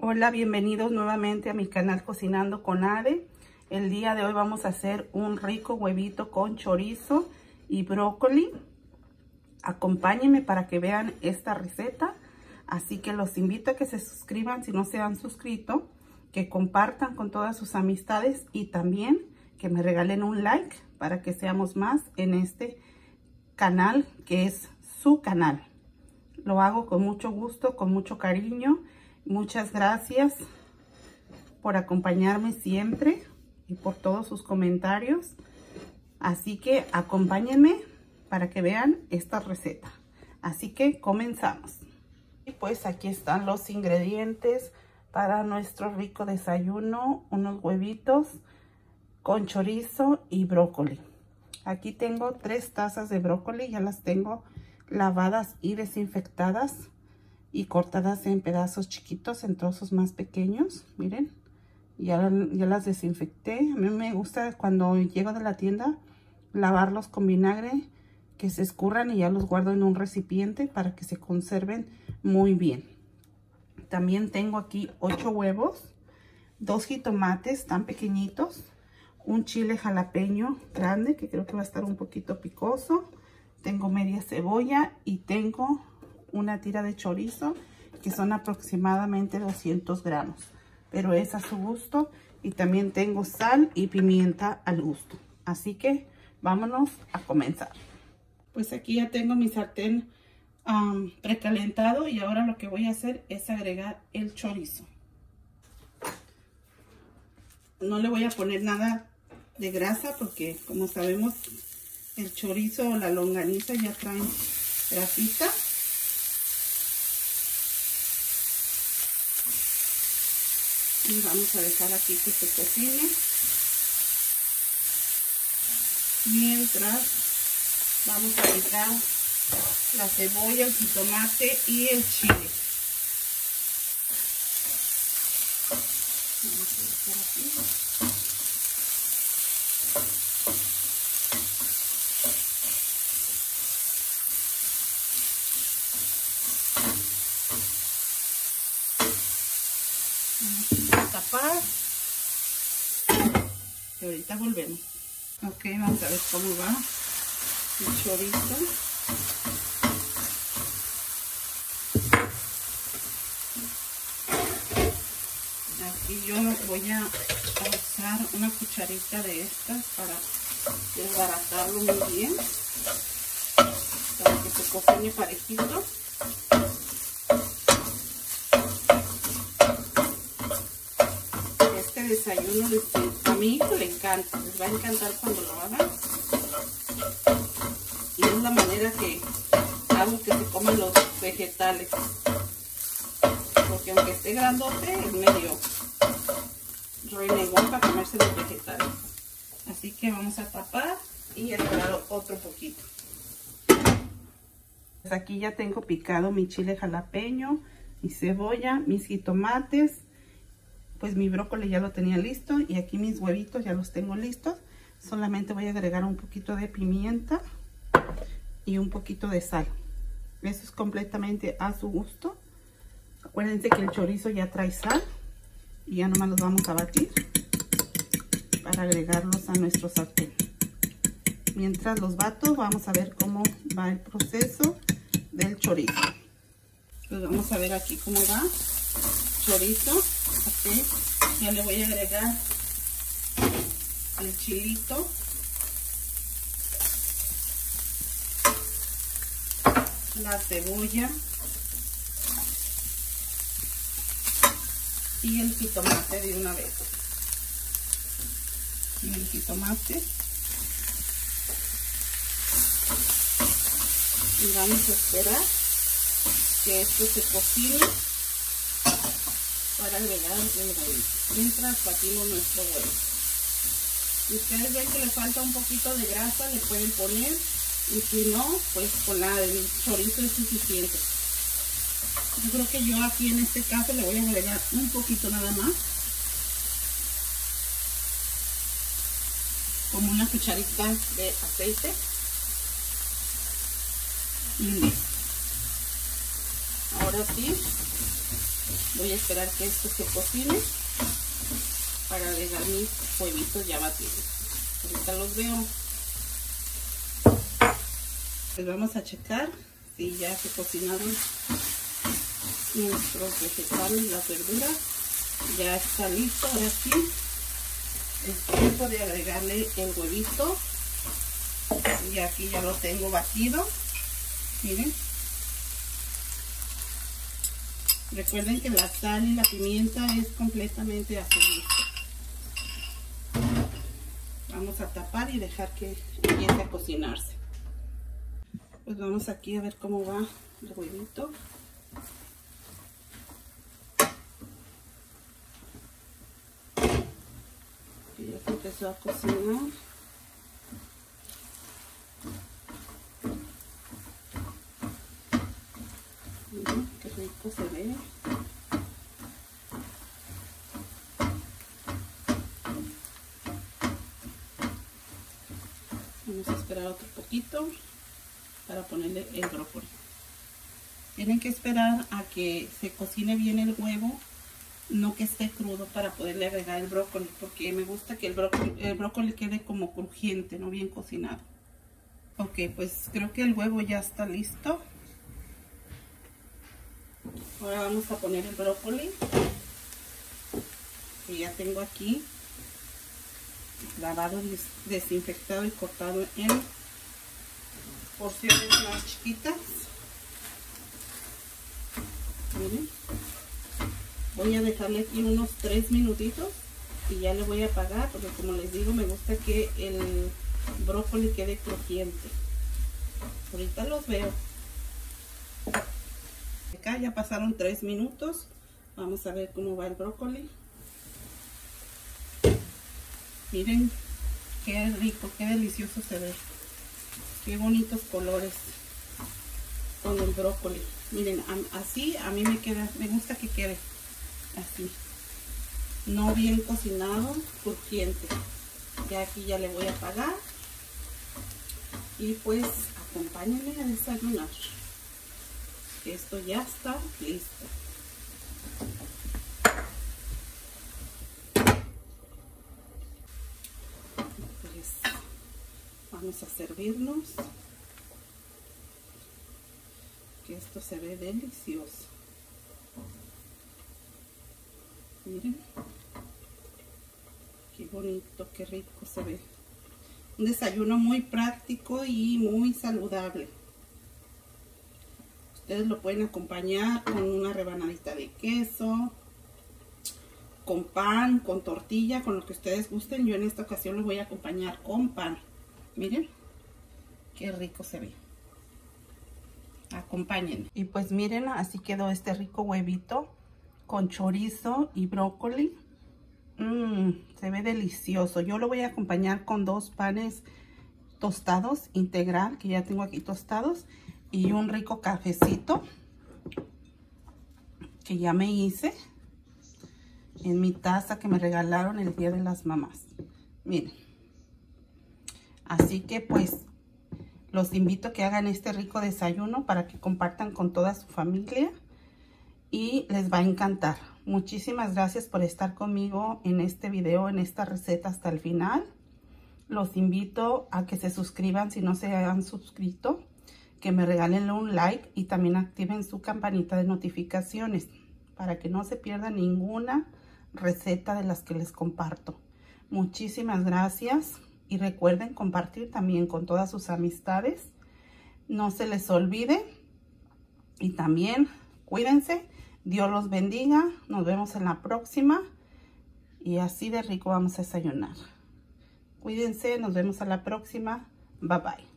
Hola, bienvenidos nuevamente a mi canal Cocinando con Ade. El día de hoy vamos a hacer un rico huevito con chorizo y brócoli. Acompáñenme para que vean esta receta. Así que los invito a que se suscriban si no se han suscrito, que compartan con todas sus amistades y también que me regalen un like para que seamos más en este canal que es su canal. Lo hago con mucho gusto, con mucho cariño. Muchas gracias por acompañarme siempre y por todos sus comentarios. Así que acompáñenme para que vean esta receta. Así que comenzamos. Y pues aquí están los ingredientes para nuestro rico desayuno. Unos huevitos con chorizo y brócoli. Aquí tengo 3 tazas de brócoli. Ya las tengo lavadas y desinfectadas y cortadas en pedazos chiquitos, en trozos más pequeños. Miren, ya las desinfecté. A mí me gusta cuando llego de la tienda lavarlos con vinagre, que se escurran, y ya los guardo en un recipiente para que se conserven muy bien. También tengo aquí 8 huevos, 2 jitomates tan pequeñitos, un chile jalapeño grande que creo que va a estar un poquito picoso, tengo media cebolla y tengo una tira de chorizo que son aproximadamente 200 gramos, pero es a su gusto. Y también tengo sal y pimienta al gusto. Así que vámonos a comenzar. Pues aquí ya tengo mi sartén precalentado y ahora lo que voy a hacer es agregar el chorizo. No le voy a poner nada de grasa porque, como sabemos, el chorizo o la longaniza ya traen grasita. Y vamos a dejar aquí que se cocine mientras vamos a picar la cebolla, el jitomate y el chile. Vamos a dejar aquí. Tapar y ahorita volvemos. Ok, vamos a ver cómo va el chorizo. Aquí yo voy a usar una cucharita de estas para desbaratarlo muy bien, para que se cocine parejito. Desayuno a mi hijo le encanta, les va a encantar cuando lo hagan, y es la manera que hago que se coman los vegetales, porque aunque esté grandote es medio renegón para comerse los vegetales. Así que vamos a tapar y esperar otro poquito. Pues aquí ya tengo picado mi chile jalapeño, mi cebolla, mis jitomates. Pues mi brócoli ya lo tenía listo y aquí mis huevitos ya los tengo listos. Solamente voy a agregar un poquito de pimienta y un poquito de sal. Eso es completamente a su gusto. Acuérdense que el chorizo ya trae sal y ya nomás los vamos a batir para agregarlos a nuestro sartén. Mientras los bato, vamos a ver cómo va el proceso del chorizo. Pues vamos a ver aquí cómo va el chorizo. Okay. Ya le voy a agregar el chilito, la cebolla y el jitomate de una vez. Y el jitomate. Y vamos a esperar que esto se cocine para agregar el huevito, mientras batimos nuestro huevo. Si ustedes ven que le falta un poquito de grasa, le pueden poner, y si no, pues con la del chorizo es suficiente. Yo creo que yo aquí en este caso le voy a agregar un poquito nada más, como una cucharita de aceite, y listo. Ahora sí, Voy a esperar que esto se cocine para agregar mis huevitos ya batidos. Ahorita los veo. Pues vamos a checar si ya se cocinaron nuestros vegetales, las verduras. Ya está listo. Ahora sí es tiempo de agregarle el huevito. Y aquí ya lo tengo batido. Miren. Recuerden que la sal y la pimienta es completamente a su gusto. Vamos a tapar y dejar que empiece a cocinarse. Pues vamos aquí a ver cómo va el huevito. Y ya se empezó a cocinar. Miren qué rico se ve. Vamos a esperar otro poquito para ponerle el brócoli. Tienen que esperar a que se cocine bien el huevo, no que esté crudo, para poderle agregar el brócoli, porque me gusta que el brócoli quede como crujiente, no bien cocinado. Ok, pues creo que el huevo ya está listo. Ahora vamos a poner el brócoli, que ya tengo aquí lavado, desinfectado y cortado en porciones más chiquitas. Miren, voy a dejarle aquí unos 3 minutitos y ya le voy a apagar, porque como les digo, me gusta que el brócoli quede crujiente. Ahorita los veo. Acá ya pasaron 3 minutos. Vamos a ver cómo va el brócoli. Miren qué rico, qué delicioso se ve. Qué bonitos colores con el brócoli. Miren, así a mí me gusta que quede así. No bien cocinado, crujiente. Ya aquí ya le voy a apagar. Y pues acompáñenme a desayunar. Esto ya está listo. Pues vamos a servirnos. Que esto se ve delicioso. Miren. Qué bonito, qué rico se ve. Un desayuno muy práctico y muy saludable. Ustedes lo pueden acompañar con una rebanadita de queso, con pan, con tortilla, con lo que ustedes gusten. Yo en esta ocasión lo voy a acompañar con pan. Miren, qué rico se ve. Acompáñenme. Y pues miren, así quedó este rico huevito con chorizo y brócoli. Se ve delicioso. Yo lo voy a acompañar con 2 panes tostados integral, que ya tengo aquí tostados, y un rico cafecito que ya me hice en mi taza que me regalaron el Día de las Mamás. Miren. Así que pues los invito a que hagan este rico desayuno para que compartan con toda su familia y les va a encantar. Muchísimas gracias por estar conmigo en este video, en esta receta hasta el final. Los invito a que se suscriban si no se han suscrito, que me regalen un like y también activen su campanita de notificaciones para que no se pierda ninguna receta de las que les comparto. Muchísimas gracias y recuerden compartir también con todas sus amistades. No se les olvide y también cuídense. Dios los bendiga. Nos vemos en la próxima y así de rico vamos a desayunar. Cuídense, nos vemos a la próxima. Bye bye.